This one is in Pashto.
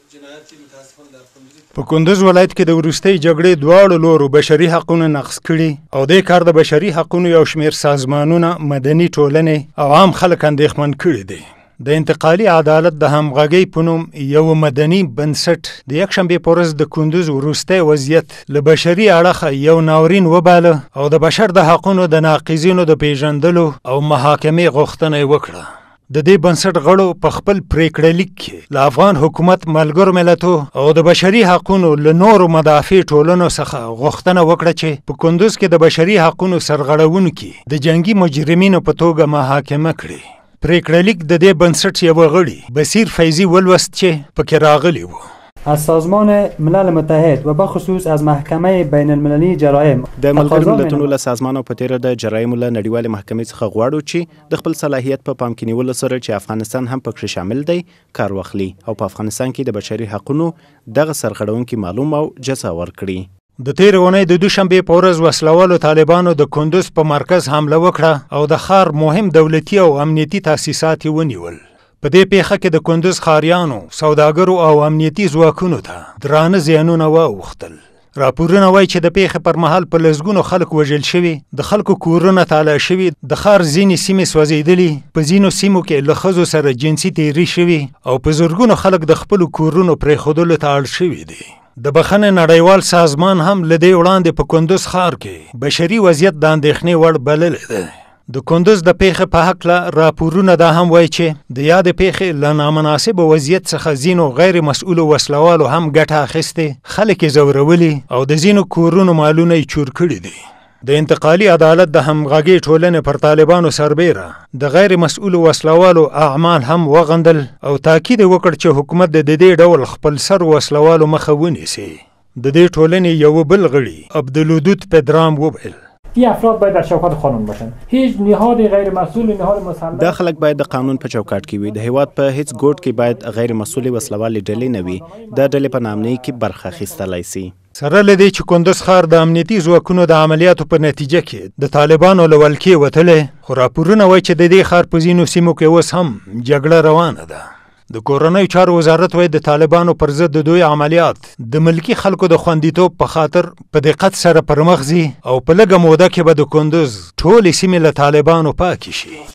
په کندوز ولایت کې د وروستۍ جګړې دواړو لورو بشري حقونه نقض کړي او دې کار د بشري حقونو یو شمېر سازمانونه، مدني ټولنې او عام خلک اندېښمن کړي دي. د انتقالي عدالت د همغږۍ په نوم یو مدني بنسټ د یکشنبې په ورځ د کندوز وروستی وضعیت له بشري اړخه یو ناورین وباله او د بشر د حقونو د ناقضینو د پیژندلو او محاکمې غوښتنه یې وکړه. د دې بنسټ غړو په خپل پریکړه لیک کې له افغان حکومت، ملګرو ملتو او د بشري حقونو له نورو مدافع ټولنو څخه غوښتنه وکړه چې په کندوز کې د بشري حقونو سرغړونکي د جنگي مجرمینو په توګه محاکمه کړي. پریکړه لیک د دې بنسټ یوه غړي بصیر فیضي ولوست چې پکې راغلی و. از سازمان ملل متحد و بخصوص از محکمه بین المللی جرایم د ملګرو ملتونو له سازمانو په تیره د جرایمو له نړیوالې محکمې څخه غواړو چې د خپل صلاحیت په پام کې نیولو سره چې افغانستان هم پکې شامل دی کار واخلي او په افغانستان کې د بشري حقونو دغه سرغړونکي معلوم او جزا ورکړي. د تېرې اونۍ د دوشنبې په ورځ وسلوالو طالبانو د کندوز په مرکز حمله وکړه او د ښار مهم دولتي او امنیتي تاسیسات یې ونیول. په دې پیښه کې د کندوز ښاریانو، سوداګرو او امنیتي ځواکونو ته درانه زیانونه واوښتل. راپورونه وایي چې د پیښې پر مهال په لسګونو خلک وژل شوي، د خلکو کورونه تالا شوي، د ښار ځینې سیمې سوځېدلي، په ځینو سیمو کې له ښځو سره جنسي تېري شوي او په زرګونو خلک د خپلو کورونو پرېښودلو ته اړ شوي دي. د بخښنې نړیوال سازمان هم له دې وړاندې په کندوز ښار کې بشري وضعیت د اندېښنې وړ بللی دی. د کندوز د پیښې په هکله راپورونه دا هم وایي چې د یادې پیښې له نامناسب وضعیت څخه ځینو غیر مسؤلو وسلوالو هم ګټه اخیستې، خلک یې ځورولي او د ځینو کورونو مالونه یې چور کړي دي. د انتقالي عدالت د همغږۍ ټولنې پر طالبانو سربیره د غیر مسؤلو وسلوالو اعمال هم وغندل او تاکید یې وکړ چې حکومت د دې ډول خپل سر وسلوالو مخه ونیسي. د دې ټولنې یو بل غړي عبدالودود پدرام وویل: این افراد باید در چوکات قانون باشند. هیچ نهاد غیر مسئول، نهاد مسلح، دا خلک باید د قانون په چوکاټ کې وي. د هیواد په هیڅ ګوټ کې باید غیر مسؤلې وسلوالې ډلې نه وي. دا ډلې په نامنۍ کې برخه اخیستلی سي. سره له دې چې کندوز ښار د امنیتي ځواکونو د عملیاتو په نتیجه کې د طالبانو له ولکې وتلی، خو راپورونه وایي چې د دې ښار په ځینو سیمو کې اوس هم جګړه روانه ده. د کورنیو چارو وزارت وایي د طالبانو پر ضد د دوی عملیات د ملکي خلکو د خوندیتوب په خاطر په دقت سره پر مخ ځي او په لږه موده کې به د کندوز ټولې سیمې له طالبانو پاکې شي.